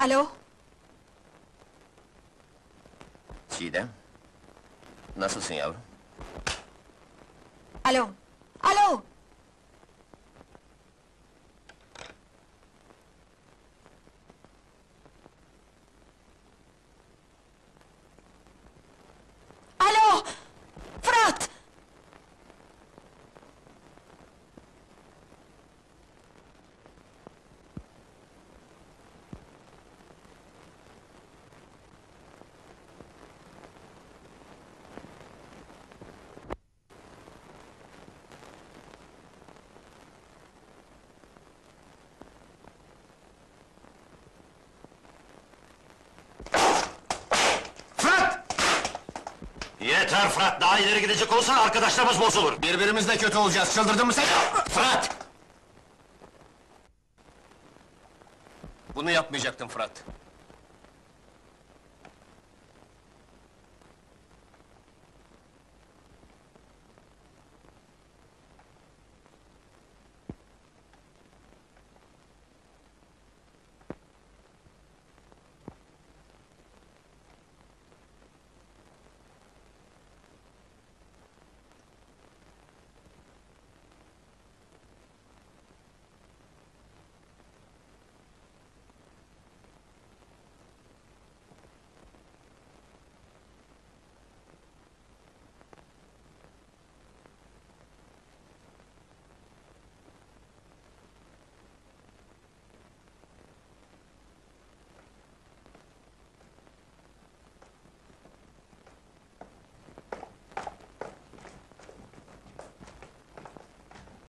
Alo? Çiğdem, nasılsın yavrum? Alo? Alo? Alo! Fırat! Yeter Fırat, daha ileri gidecek olsan arkadaşlarımız bozulur! Birbirimizle kötü olacağız, çıldırdın mı sen? Fırat! Bunu yapmayacaktın Fırat.